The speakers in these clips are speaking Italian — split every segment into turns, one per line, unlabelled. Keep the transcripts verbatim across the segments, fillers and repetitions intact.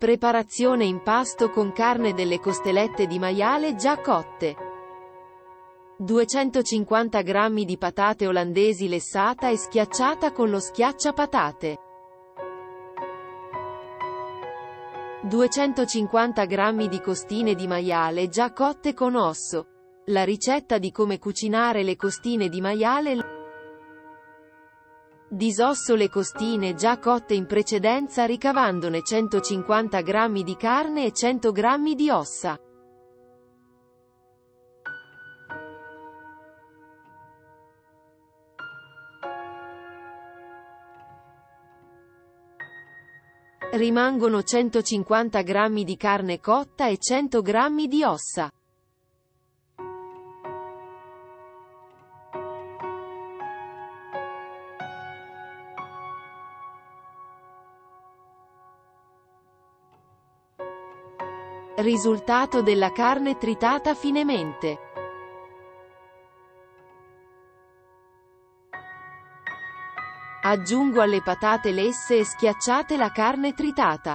Preparazione: impasto con carne delle costolette di maiale già cotte. duecentocinquanta grammi di patate olandesi lessata e schiacciata con lo schiacciapatate. duecentocinquanta grammi di costine di maiale già cotte con osso. La ricetta di come cucinare le costine di maiale. Disosso le costine già cotte in precedenza ricavandone centocinquanta grammi di carne e cento grammi di ossa. Rimangono centocinquanta grammi di carne cotta e cento grammi di ossa. Risultato della carne tritata finemente. Aggiungo alle patate lesse e schiacciate la carne tritata.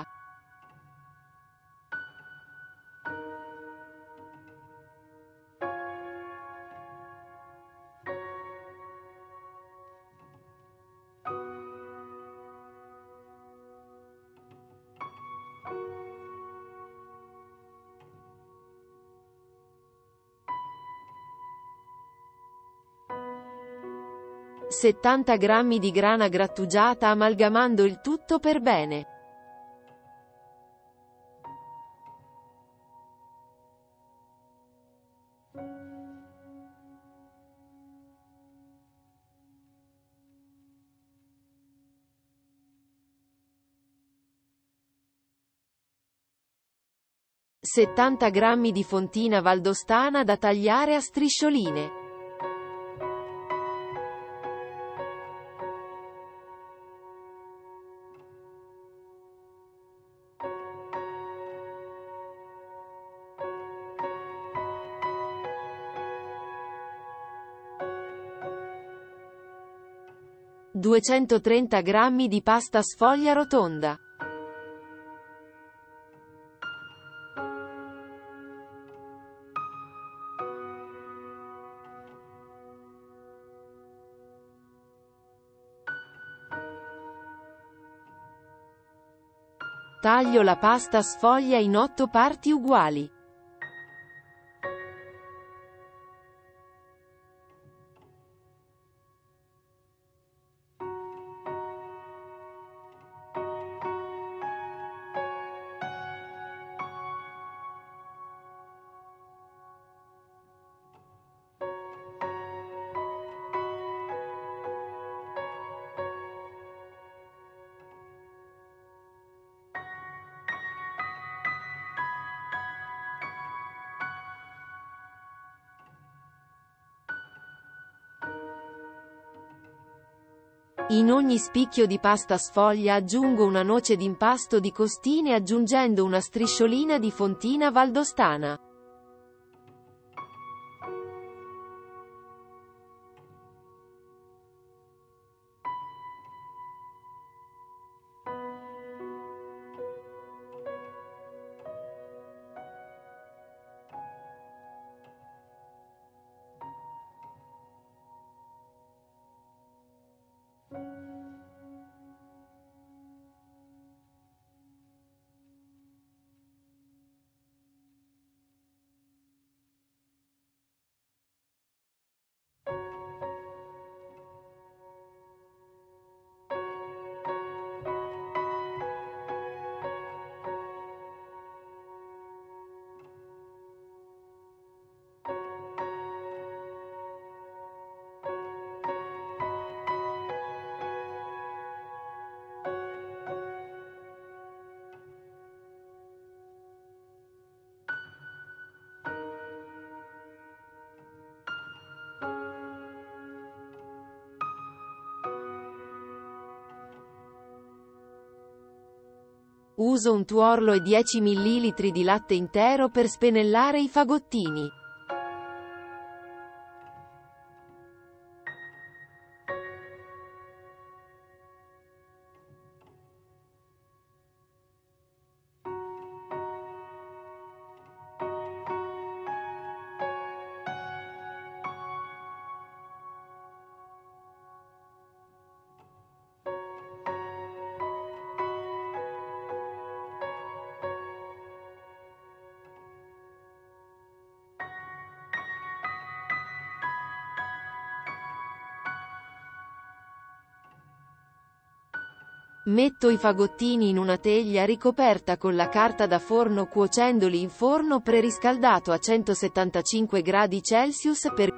settanta grammi di grana grattugiata amalgamando il tutto per bene. settanta grammi di fontina valdostana da tagliare a striscioline. duecentotrenta grammi di pasta sfoglia rotonda. Taglio la pasta sfoglia in otto parti uguali. In ogni spicchio di pasta sfoglia aggiungo una noce d'impasto di costine aggiungendo una strisciolina di fontina valdostana. Uso un tuorlo e dieci millilitri di latte intero per spennellare i fagottini. Metto i fagottini in una teglia ricoperta con la carta da forno cuocendoli in forno preriscaldato a centosettantacinque gradi Celsius per